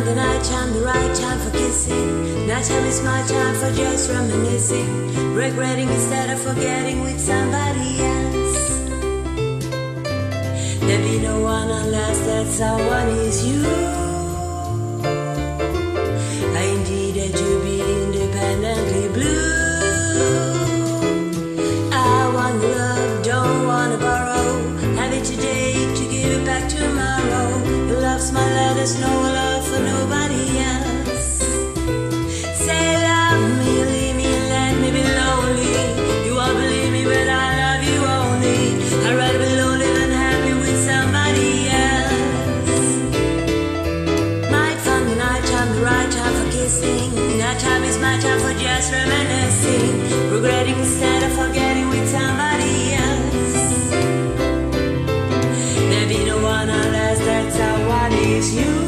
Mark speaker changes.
Speaker 1: find the night time, the right time for kissing. Night time is my time for just reminiscing, regretting instead of forgetting with somebody else. There'll be no one unless that someone is you. I indeed had to be independently blue. I want love, don't wanna borrow. Have it today to give it back tomorrow. Your love's my letters, no love for nobody else. Say love me, leave me, and let me be lonely. You won't believe me, but I love you only. I'd rather be lonely than happy with somebody else. Might find the night time, the right time for kissing. Night time is my time for just reminiscing, regretting instead of forgetting with somebody else. There'll be no one unless that someone is you.